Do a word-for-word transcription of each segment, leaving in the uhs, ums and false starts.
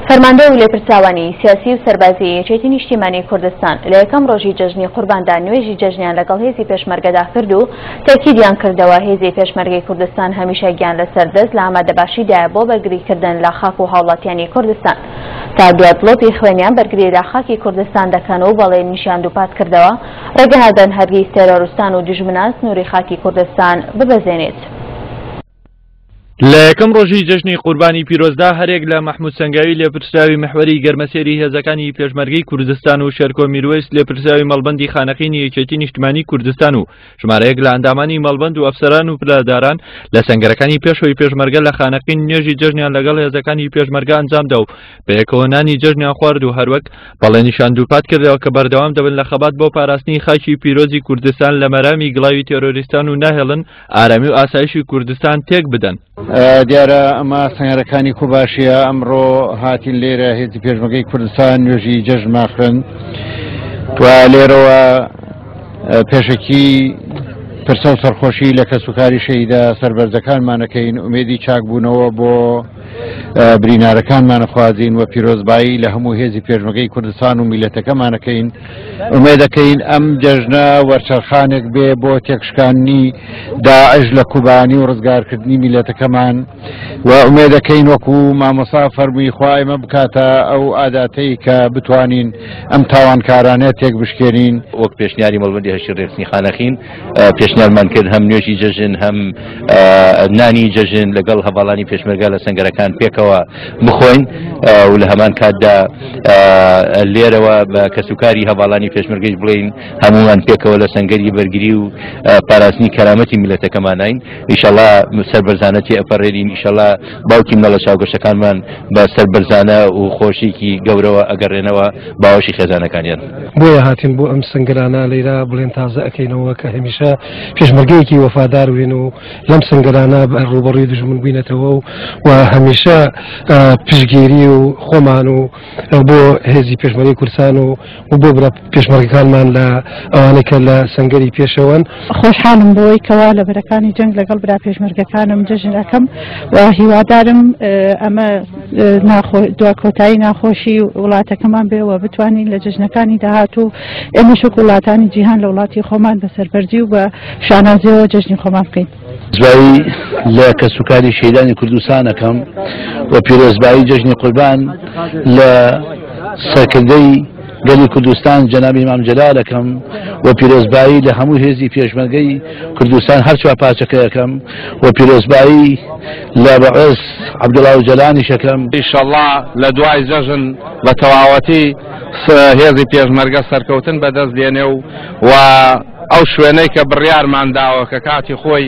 فەرماندە و لێپرساوانی سیاسی و سەربازی یەکێتی نیشتیمانی کوردستان لە یەکەم ڕۆژی جەژنی قورباندا نوێژی جەژنیان لەگەڵ هێزی پێشمەرگەدا کرد و تاکیدیان کردەوە هێزی پێشمەرگەی کوردستان هەمیشە گیان لەسەر دەست لە ئامادەباشیدایە بۆ بەرگریکردن لە خاک و هاوڵاتیانی کوردستان. تا دوای بڵۆپی خوێنیان بەرگری لە خاکی کوردستان دەکەن و بەڵێ نیشان دووپات کردەوە ڕێگەهادەن هەرگیز تێرۆریستان و دوژمنان سنووری خاکی کوردستان ببەزێنێت. لە یەکەم ڕۆژی جەژنی قوربانی پیرۆزدا هەرێک لە مەحموود سەنگاوی لێپرسراوی مەحوەری گەرمەسێری هێزەکانی پێشمەرگەی کوردستان و شەرکۆ میرویس لێپرسراوی مەڵبەندی خانەقینی یەکێتی نیشتیمانی کوردستان و ژمارەیەک لە ئەندامانی مەڵبەند و ئەفسەران و پلەداران لە سەنگەرەکانی پێشەوەی پێشمەرگە لە خانەقین نوێژی جەژنیان لەگەڵ هێزەکانی پێشمەرگە ئەنجامدا و بە یەکەوەنانی جەژنیان خوارد و هەروەک بەڵێنیشان دووپات کردەوە کە بەردەوام دەبن لە خەبات بۆ پاراستنی خاکی پیرۆزی کوردستان لە مەرامی گڵاوی تێرۆریستان و ناهێڵن ئارامی و ئاسایشی کوردستان تێک بدەن. دیارە ئەمە سەنگەرەکانی کوباشیە ئەمڕۆ هاتین لێرە هێزی پێشمەرگەی کوردستان نوێژی جەژنماخن و لێرەوە پێشەکی پرسە و سەرخۆشی لە کەسوکاری شەیدا سەربەرزەکانمانەکەین ئومێدی چاکبوونەوە بۆ برینارەکانمانەخوازین و پیرۆزبایی لە هەموو هێزی پێشمەرگەی کوردستان و میلەتەکەمانەکەین. ئومێدەکەین ئەم جەژنە وەرچەرخانێک بێ بۆ تێکشکاندنی داعش لە کوبانی و ڕزگارکردنی میلەتەکەمان و ئومێدەکەین وەکو مامۆسا فەرمووی خوا ئێمە بکاتە ئەو ئاداتەی کە بتوانین ئەم تاوانکارانە تێک بشکێنین. وەک پێشنیاری مەڵبەندی هەشی ڕێکخستنی خانەخین پێشنیارمان کرد هەم نوێژی جەژن هەم نانی جەژن لەگەڵ هەواڵانی پێشمەرگە لە سەنگەرەکان پێکەوە بخۆین و لە هەمان کاتدا لێرەوە بە کەسوکاری هەواڵانی پێشمەرگەی بڵین هەمومان پێکەوە لە سەنگەری بەرگری و پاراستنی کەرامەتی میلەتەکەمانین. ئیشەڵا سەربەرزانەتی ئەپەڕێرین، ئیشەڵا باوکی منە لە چاوگەشتەکانمان بە سەربەرزانە و خۆشیکی گەورەوە ئەگەڕێنەوە باوەشی خێزانەکانیان. بۆیە هاتین بۆ ئەم سنگرانە لێرە بڵێن تازە ئەەکەینەوە کە هەمیشە پێشمەرگەیەکی وەفادار وێن و لەم سنگرانە بە ڕوبەڕووی دژمن بووینەتەوە و هەمیشە پشتگیری و خۆمان و بۆ هێزی پێشمەرگەی کوردستان و بۆ برا پێشمەرگەکانمان لە ئەوانەی کە لە سەنگەری پێشەوەن. خۆشحاڵم بۆی کەوا لە بەرەکانی جەنگ لەگەڵ برا پێشمەرگەکانم جەژن ئەەکەم و هیوادارم ئەمە دوا کۆتایی ناخۆشی وڵاتەکەمان بێەوە بتوانین لە جەژنەکانی داهاتوو ئێمە شک وڵاتانی جیهان لە وڵاتی خۆمان بەسەربەرزی و بە شانازیەوە جەژنی خۆمان بکەین. زوایی لە کەسوکاری شەیدانی کوردستانەکەم و پیرۆزبایی جەژنی قوربان لە سەرکردەی گەلی کوردستان جەنابی ئیمام جەلالەکەم و پیرۆزبایی لە هەموو هێزی پێشمەرگەی کوردستان هەرچوا پاچەکەیەکەم و پیرۆزبایی لە بەعز عەبدوڵڵا و جەلانیشەکەم. ئینشەڵڵا لە دوای جەژن بە تەواوەتی هێزی پێشمەرگە سەرکەوتن بەدەست دێنێ و و ئەو شوێنەی کە بڕیارمان داوە کە کاتی خۆی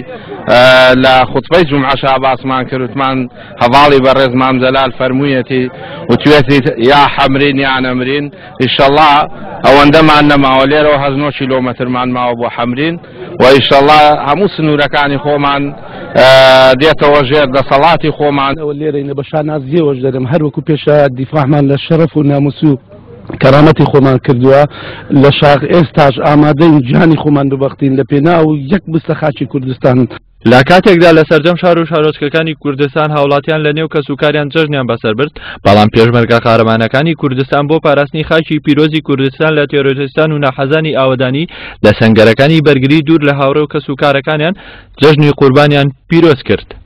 لە خوتبەی جومعەشا باسمان کردوتمان هەواڵی بەڕێز مام جەلال فەرموویەتی وتوێتی یا حەمرین یا نەمرین. ئینشەڵڵا ئەوەندەمان نەماوە لێرەوە هەژ نۆ کیلۆمەترمان ماوە بۆ حەمرین و ئینشەڵڵا هەموو سنوورەکانی خۆمان دێتەوە ژێر دەسەڵاتی خۆمان. ئەوە لێرەینە بە شانازیەوەش دەرم هەر وەکو پێشە دیفاعمان لە شەرەف و ناموس و کەرامەتی خۆمان کردووە لە شاغ ئێستاش ئامادەین جیهانی خۆمان دووبەختین لە پێناو یەک بستە خاکی کوردستان. لە کاتێکدا لە سەردەم شار و شارۆچکەکانی کوردستان هاوڵاتیان لە نێو کەسوکاریان جەژنیان بەسەر برد، بەڵام پێشمەرگە قارەمانەکانی کوردستان بۆ پاراستنی خاکی پیرۆزی کوردستان لە تێرۆریستان و ناحەزانی ئاوەدانی لە سەنگەرەکانی بەرگری دوور لە هاوڕێ و کەسوکارەکانیان جەژنی قوربانیان پیرۆز کرد.